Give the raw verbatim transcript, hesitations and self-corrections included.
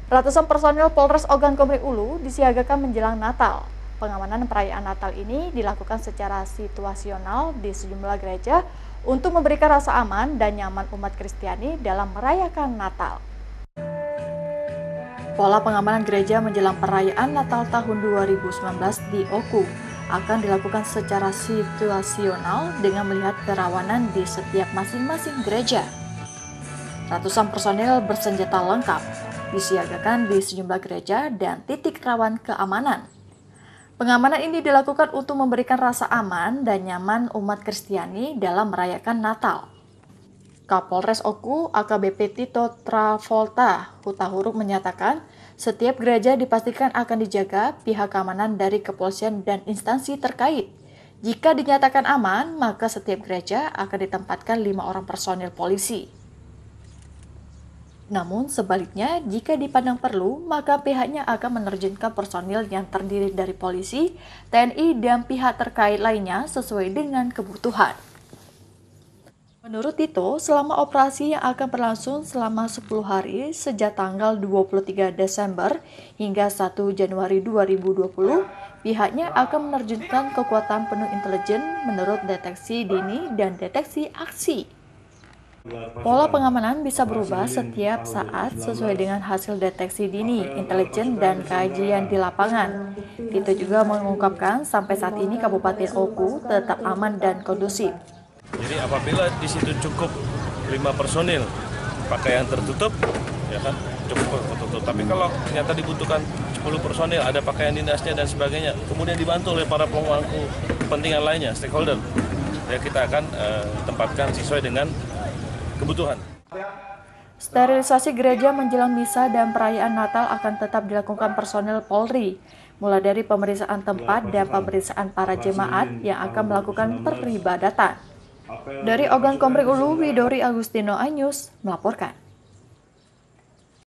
Ratusan personil Polres Ogan Komering Ulu disiagakan menjelang Natal. Pengamanan perayaan Natal ini dilakukan secara situasional di sejumlah gereja untuk memberikan rasa aman dan nyaman umat Kristiani dalam merayakan Natal. Pola pengamanan gereja menjelang perayaan Natal tahun dua ribu sembilan belas di Oku akan dilakukan secara situasional dengan melihat kerawanan di setiap masing-masing gereja. Ratusan personel bersenjata lengkap disiagakan di sejumlah gereja dan titik rawan keamanan. Pengamanan ini dilakukan untuk memberikan rasa aman dan nyaman umat Kristiani dalam merayakan Natal. Kapolres Oku A K B P Tito Travolta Hutahuruk menyatakan setiap gereja dipastikan akan dijaga pihak keamanan dari kepolisian dan instansi terkait. Jika dinyatakan aman, maka setiap gereja akan ditempatkan lima orang personil polisi. Namun sebaliknya, jika dipandang perlu, maka pihaknya akan menerjunkan personil yang terdiri dari polisi, T N I, dan pihak terkait lainnya sesuai dengan kebutuhan. Menurut Tito, selama operasi yang akan berlangsung selama sepuluh hari sejak tanggal dua puluh tiga Desember hingga satu Januari dua ribu dua puluh, pihaknya akan menerjunkan kekuatan penuh intelijen menurut deteksi dini dan deteksi aksi. Pola pengamanan bisa berubah setiap saat sesuai dengan hasil deteksi dini, intelijen, dan kajian di lapangan. Tito juga mengungkapkan sampai saat ini Kabupaten Oku tetap aman dan kondusif. Jadi apabila di situ cukup lima personil pakaian tertutup, ya kan cukup tertutup. Tapi kalau ternyata dibutuhkan sepuluh personil, ada pakaian dinasnya dan sebagainya, kemudian dibantu oleh para pemangku kepentingan lainnya, stakeholder, ya kita akan uh, tempatkan sesuai dengan kebutuhan. Sterilisasi gereja menjelang misa dan perayaan Natal akan tetap dilakukan personel Polri, mulai dari pemeriksaan tempat dan pemeriksaan para jemaat yang akan melakukan peribadatan. Dari Ogan Komering Ulu, Widori Agustino iNews melaporkan.